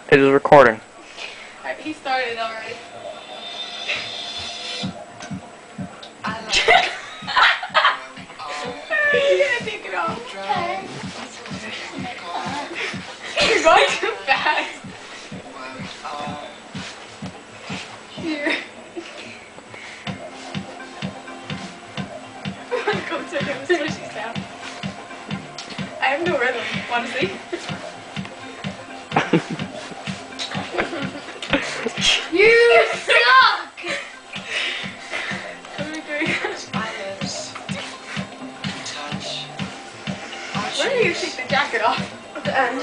It is recording. Alright, he started already. You're gonna take it off. Okay. You're going too fast. Here. Go to him, swishy sound. I have no rhythm. Want to see? You suck! Where do you take the jacket off? At the end.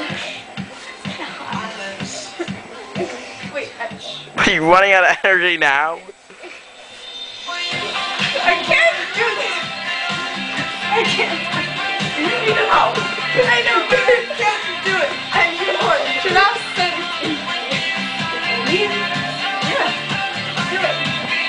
Wait, Are you running out of energy now? I can't do this! I can't. You know! I know! I can't do it! I need more! Should I send it? Yeah. Do it.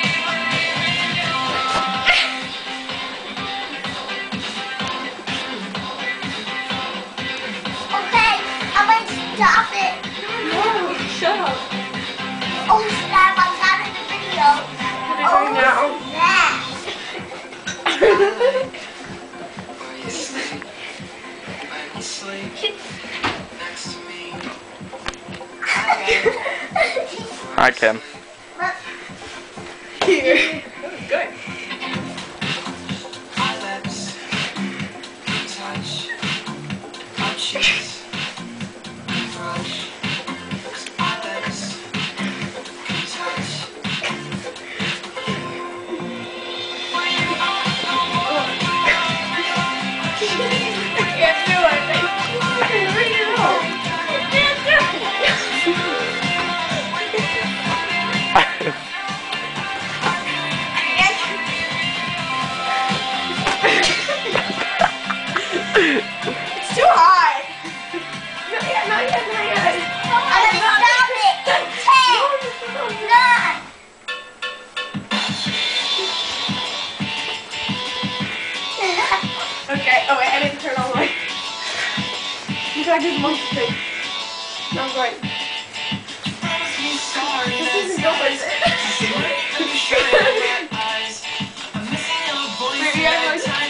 Okay, I'm going to stop it. No, shut up. Oh, snap, I'm out of the video. What are you doing now? Yeah. Hi, Kim. Here. That was good. It's too high. Not yet, not yet, not yet. I'm going to stop it. 10, 9. Okay, oh wait, I didn't turn on the light. You gotta do the monkey thing. Sounds right. This isn't dope, is it? Wait, you gotta go time.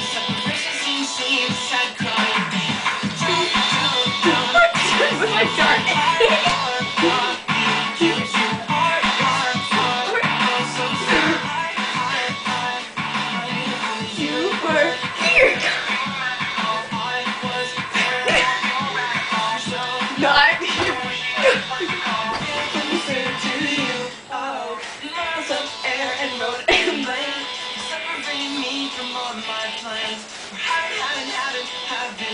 This is like dark. You were here. Not here. Listen to you. Oh, such air and road and lane. Separating me from all my plans. Haven't